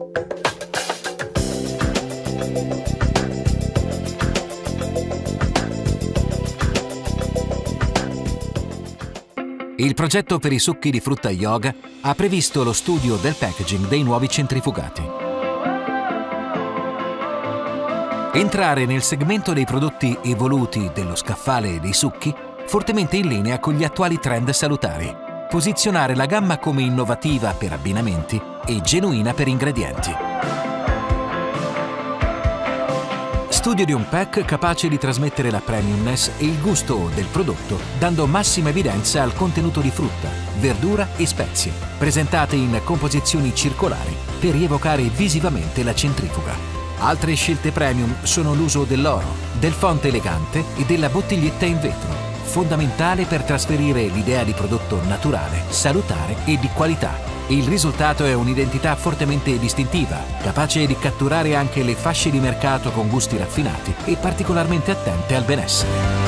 Il progetto per i succhi di frutta yoga ha previsto lo studio del packaging dei nuovi centrifugati. Entrare nel segmento dei prodotti evoluti dello scaffale dei succhi, fortemente in linea con gli attuali trend salutari. Posizionare la gamma come innovativa per abbinamenti e genuina per ingredienti. Studio di un pack capace di trasmettere la premiumness e il gusto del prodotto, dando massima evidenza al contenuto di frutta, verdura e spezie, presentate in composizioni circolari per rievocare visivamente la centrifuga. Altre scelte premium sono l'uso dell'oro, del fonte elegante e della bottiglietta in vetro, fondamentale per trasferire l'idea di prodotto naturale, salutare e di qualità. Il risultato è un'identità fortemente distintiva, capace di catturare anche le fasce di mercato con gusti raffinati e particolarmente attente al benessere.